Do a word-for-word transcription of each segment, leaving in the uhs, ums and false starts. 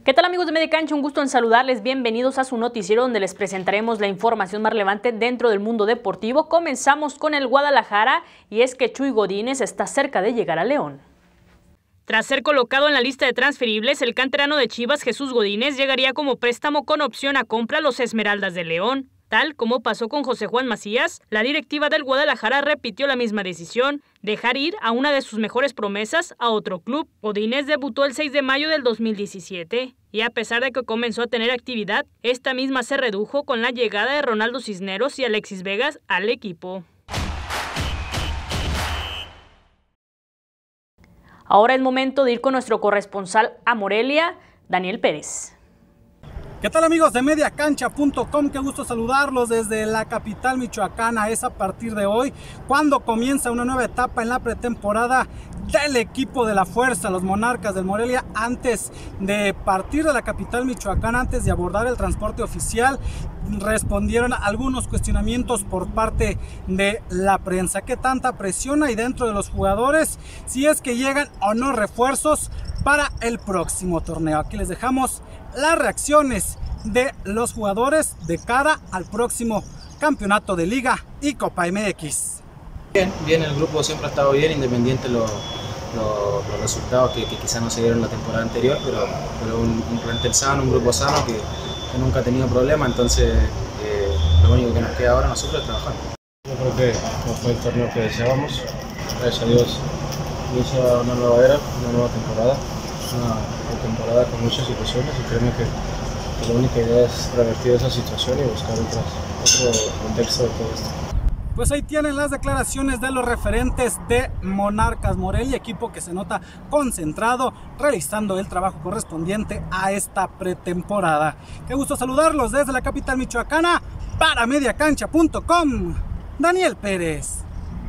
¿Qué tal, amigos de Media Cancha? Un gusto en saludarles. Bienvenidos a su noticiero donde les presentaremos la información más relevante dentro del mundo deportivo. Comenzamos con el Guadalajara y es que Chuy Godínez está cerca de llegar a León. Tras ser colocado en la lista de transferibles, el canterano de Chivas, Jesús Godínez, llegaría como préstamo con opción a compra a los Esmeraldas de León. Tal como pasó con José Juan Macías, la directiva del Guadalajara repitió la misma decisión, dejar ir a una de sus mejores promesas a otro club. Godínez debutó el seis de mayo del dos mil diecisiete y a pesar de que comenzó a tener actividad, esta misma se redujo con la llegada de Ronaldo Cisneros y Alexis Vegas al equipo. Ahora es momento de ir con nuestro corresponsal a Morelia, Daniel Pérez. ¿Qué tal, amigos de media cancha punto com? Qué gusto saludarlos desde la capital michoacana. Es a partir de hoy cuando comienza una nueva etapa en la pretemporada del equipo de la fuerza, los Monarcas del Morelia. Antes de partir de la capital michoacana, antes de abordar el transporte oficial, respondieron a algunos cuestionamientos por parte de la prensa. ¿Qué tanta presión hay dentro de los jugadores? Si es que llegan o no refuerzos para el próximo torneo. Aquí les dejamos las reacciones de los jugadores de cara al próximo campeonato de Liga y Copa M X. Bien, bien, el grupo siempre ha estado bien, independiente lo, lo, los resultados que, que quizás no se dieron la temporada anterior, pero, pero un, un plantel sano, un grupo sano que, que nunca ha tenido problemas, entonces eh, lo único que nos queda ahora a nosotros es trabajar. Yo creo que no fue el torneo que deseábamos, gracias a Dios inicia una nueva era, una nueva temporada. Una temporada con muchas situaciones y créeme que, que la única idea es revertir esa situación y buscar otras, otro contexto de todo esto. Pues ahí tienen las declaraciones de los referentes de Monarcas Morelia, equipo que se nota concentrado, realizando el trabajo correspondiente a esta pretemporada. Qué gusto saludarlos desde la capital michoacana para media cancha punto com. Daniel Pérez.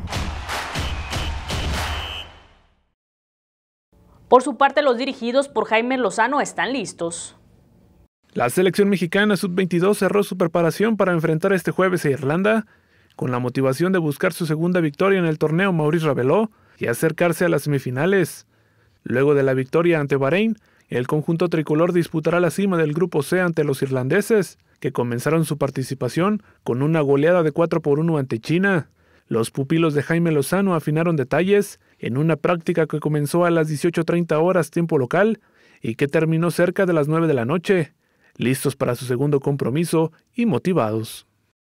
Por su parte, los dirigidos por Jaime Lozano están listos. La selección mexicana sub veintidós cerró su preparación para enfrentar este jueves a Irlanda, con la motivación de buscar su segunda victoria en el torneo Maurice Raveló y acercarse a las semifinales. Luego de la victoria ante Bahrein, el conjunto tricolor disputará la cima del Grupo C ante los irlandeses, que comenzaron su participación con una goleada de cuatro por uno ante China. Los pupilos de Jaime Lozano afinaron detalles en una práctica que comenzó a las dieciocho treinta horas tiempo local y que terminó cerca de las nueve de la noche, listos para su segundo compromiso y motivados.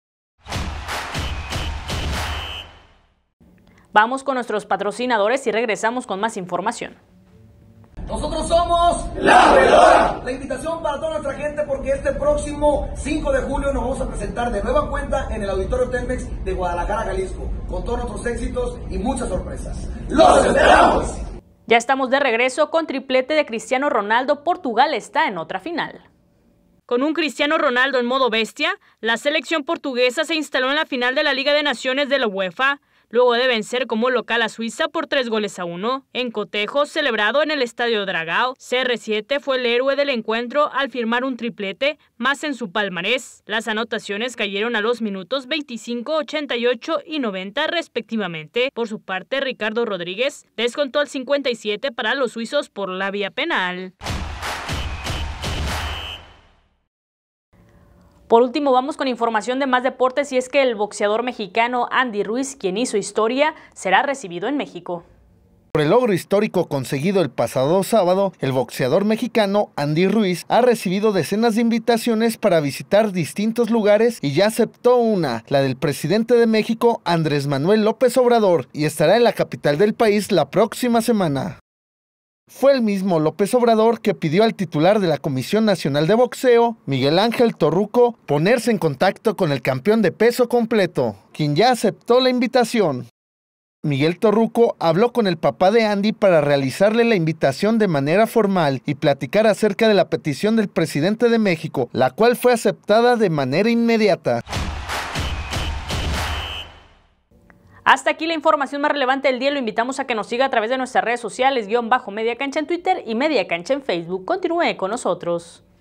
Vamos con nuestros patrocinadores y regresamos con más información. Nosotros somos La Veedora. La invitación para toda nuestra gente porque este próximo cinco de julio nos vamos a presentar de nueva cuenta en el Auditorio Telmex de Guadalajara, Jalisco, con todos nuestros éxitos y muchas sorpresas. ¡Los esperamos! Ya estamos de regreso con triplete de Cristiano Ronaldo. Portugal está en otra final. Con un Cristiano Ronaldo en modo bestia, la selección portuguesa se instaló en la final de la Liga de Naciones de la UEFA, luego de vencer como local a Suiza por tres goles a uno. En cotejo celebrado en el Estadio Dragao, C R siete fue el héroe del encuentro al firmar un triplete más en su palmarés. Las anotaciones cayeron a los minutos veinticinco, ochenta y ocho y noventa respectivamente. Por su parte, Ricardo Rodríguez descontó al cincuenta y siete para los suizos por la vía penal. Por último, vamos con información de más deportes y es que el boxeador mexicano Andy Ruiz, quien hizo historia, será recibido en México. Por el logro histórico conseguido el pasado sábado, el boxeador mexicano Andy Ruiz ha recibido decenas de invitaciones para visitar distintos lugares y ya aceptó una, la del presidente de México, Andrés Manuel López Obrador, y estará en la capital del país la próxima semana. Fue el mismo López Obrador que pidió al titular de la Comisión Nacional de Boxeo, Miguel Ángel Torruco, ponerse en contacto con el campeón de peso completo, quien ya aceptó la invitación. Miguel Torruco habló con el papá de Andy para realizarle la invitación de manera formal y platicar acerca de la petición del presidente de México, la cual fue aceptada de manera inmediata. Hasta aquí la información más relevante del día. Lo invitamos a que nos siga a través de nuestras redes sociales, guión bajo Media Cancha en Twitter y Media Cancha en Facebook. Continúe con nosotros.